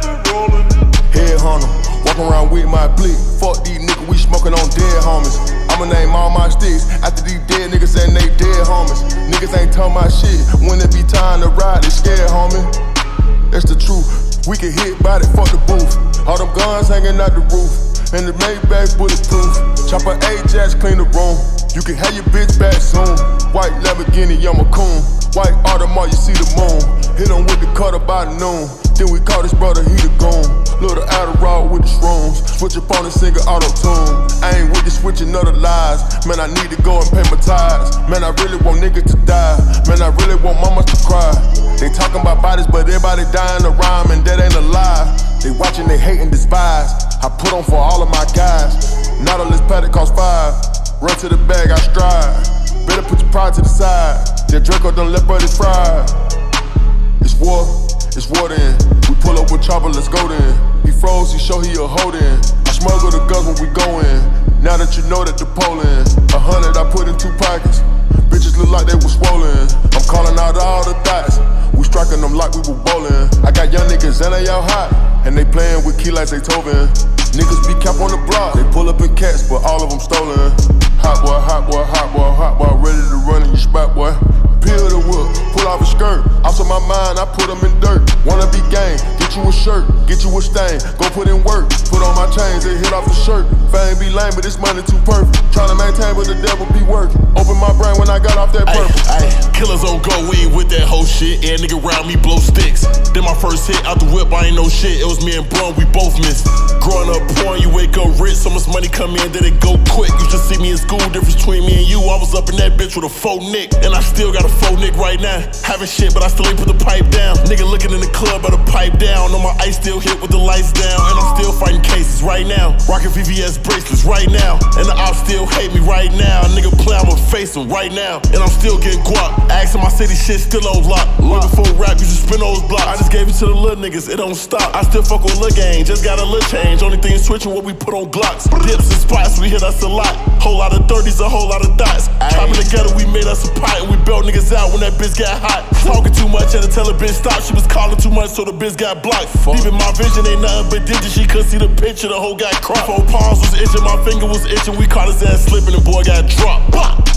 Head hunter, walking around with my blick. Fuck these niggas, we smoking on dead homies. I'ma name all my sticks after these dead niggas and they dead homies. Niggas ain't talking my shit when it be time to ride, they scared, homie. That's the truth. We can hit body, fuck the booth. All them guns hanging out the roof, and the Maybach bulletproof. Chopper Ajax, clean the room. You can have your bitch back soon. White Lamborghini, I'm a coon. White Audemars, you see the moon. Hit him with the cutter by noon. Then we call this brother, he the goon. Little Adderall with the shrooms. Switch up on the singer auto-tune. I ain't with the switching other lies. Man, I need to go and pay my tithes. Man, I really want niggas to die. Man, I really want mamas to cry. They talking about bodies, but everybody dying to rhyme, and that ain't a lie. They watching, they hate and despise. I put on for all of my guys. Not a list paddock cost 5. Run to the bag, I stride. Better put your pride to the side. That Draco done left but it's fried. It's war then. We pull up with chopper, let's go then. He froze, he show he a hold in. I smuggle the guns when we go in. Now that you know that the pole in. 100 I put in 2 pockets. Bitches look like they was swollen. I'm calling out all the thoughts. We striking them like we were bowling. I got young niggas and they out hot, and they playing with key like Beethoven. Niggas be cap on the block. They pull up in cats, but all of them stolen. Hot boy, hot boy, hot boy, hot boy, ready to run in your spot, boy. Peel the wood, pull off a skirt. Out of my mind, I put them in dirt. Wanna be gang, get you a shirt, get you a stain. Go put in work, put on my chains, they hit off the shirt. Fame be lame, but this money too perfect. Tryna maintain, but the devil be working. Open my brain when I got off that purple. Killers on go, we ain't with that whole shit. And nigga round me blow sticks. Then my first hit out the whip, I ain't no shit. It was me and Bron, we both missed. Growing up poor, you wake up rich. So much money come in, then it go quick. You just see me in school, difference between me and you. I was up in that bitch with a faux nick, and I still got a faux nick right now. Having shit, but I still ain't put the pipe down. Nigga looking in the club, but the pipe down. On my ice still hit with the lights down, and I'm still fighting cases right now. Rocking VVS bracelets right now, and the ops still hate me right now. Nigga play, I'ma face him right now, and I'm still getting guap. Asking my city shit still on lock. Looking for rap, you just spin those blocks. I just gave it to the little niggas, it don't stop. I still fuck with Lil Gang, just got a little change. Only thing switching what we put on Glocks. Dips and spots, we hit us a lot. Whole lot of 30s, a whole lot of dots. Chopping together, we made us a pot, and we built niggas out when that bitch got hot. Talking too much, had to tell her bitch stop. She was calling too much, so the bitch got blocked. Deep in my vision, ain't nothing but digits. She couldn't see the picture, the whole got cropped. 4 palms was itching, my finger was itching. We caught his ass slipping, and boy got dropped.